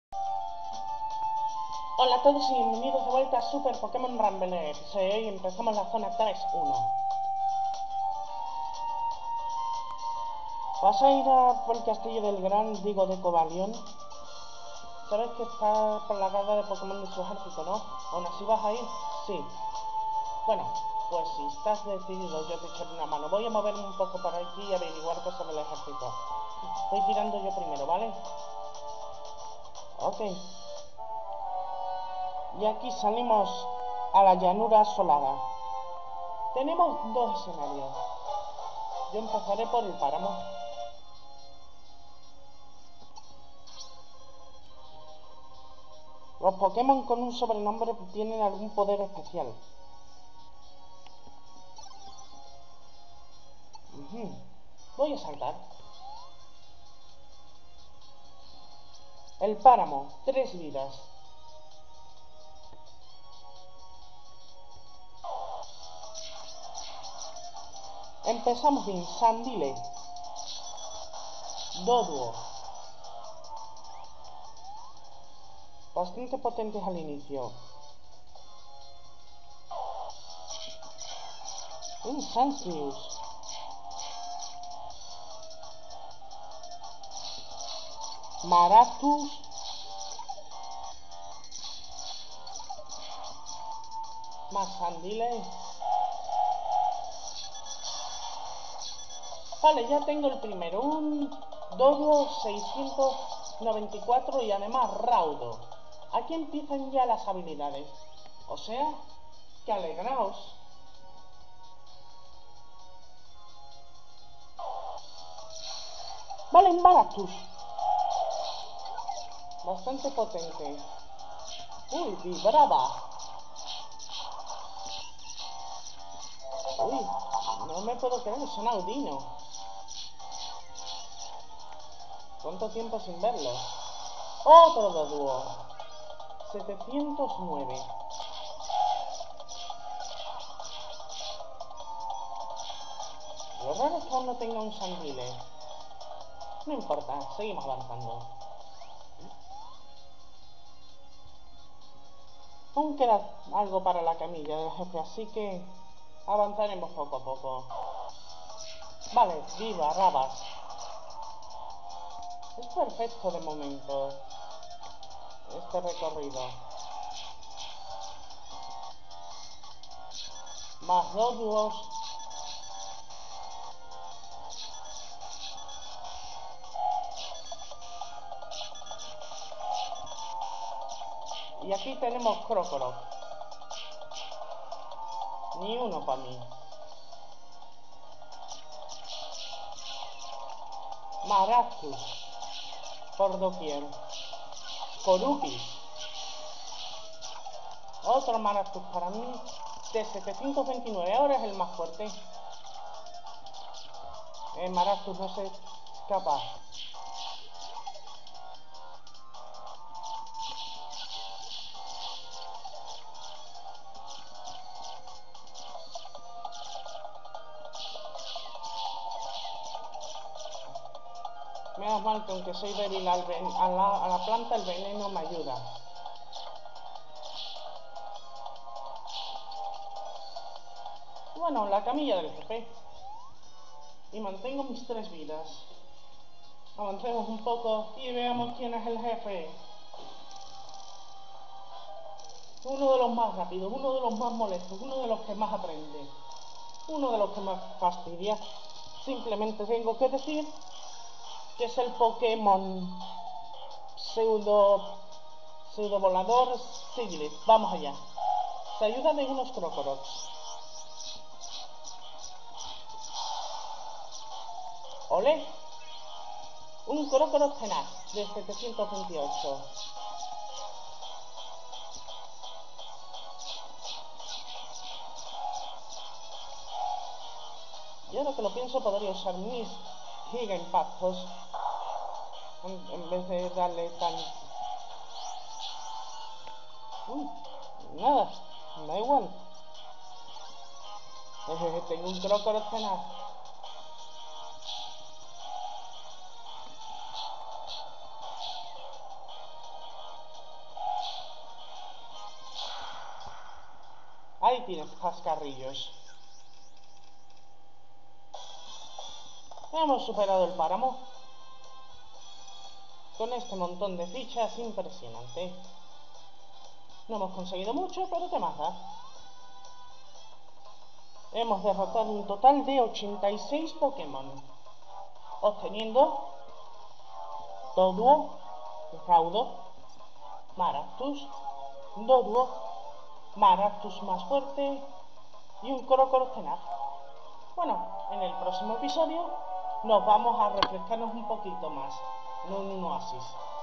Hola a todos y bienvenidos de vuelta a Super Pokémon Rumble. Hoy empezamos la zona 3-1. ¿Vas a ir por el castillo del gran Digo de Cobalión? Sabes que está por la carga de Pokémon de su ejército, ¿no? ¿Aún así vas a ir? Sí. Bueno, pues si estás decidido, yo te echaré una mano. Voy a moverme un poco para aquí y averiguar cosas del ejército. Voy tirando yo primero, ¿vale? Ok. Y aquí salimos a la llanura asolada. Tenemos dos escenarios. Yo empezaré por el páramo. Los Pokémon con un sobrenombre tienen algún poder especial. Voy a saltar. El páramo, 3 vidas. Empezamos bien. Sandile, Doduo. Bastante potentes al inicio. Un Sansrius. Maractus. Más Sandile. Vale, ya tengo el primero. Un Doduo 694 y además raudo. Aquí empiezan ya las habilidades. O sea, que alegraos. Vale, un Maractus. Bastante potente. Uy, vibraba. Uy, no me puedo creer, es un Audino. ¿Cuánto tiempo sin verlo? Otro Doduo. 709. Lo raro es que aún no tenga un Sandile. No importa, seguimos avanzando. Aún queda algo para la camilla del jefe, así que avanzaremos poco a poco. Vale, viva, Rabas. Es perfecto de momento este recorrido. Más Doduos. Y aquí tenemos Krokorok. Ni uno para mí. Maractus. Por doquier. Corupis. Otro Maractus para mí. De 729. Ahora es el más fuerte. Maractus no se escapa. Menos mal que aunque soy débil a la planta, el veneno me ayuda. Bueno, la camilla del jefe. Y mantengo mis 3 vidas. Avancemos un poco y veamos quién es el jefe. Uno de los más rápidos, uno de los más molestos, uno de los que más aprende, uno de los que más fastidia. Simplemente tengo que decir que es el Pokémon pseudo volador Sigrid. Vamos allá. Se ayuda de unos Crocorox. ¡Olé! Un Crocorox tenaz de 728. Y ahora que lo pienso, podría usar mis Giga Impactos en vez de darle tan... nada, da igual. Tengo un Crocorox tenaz. Ahí tienes cascarrillos. Hemos superado el páramo. Con este montón de fichas impresionante. No hemos conseguido mucho, pero te mata. Hemos derrotado un total de 86 Pokémon, obteniendo Doduo, Raudo, Maractus, Doduo, Maractus más fuerte y un Crocorotenaz. Bueno, en el próximo episodio nos vamos a refrescarnos un poquito más en un oasis.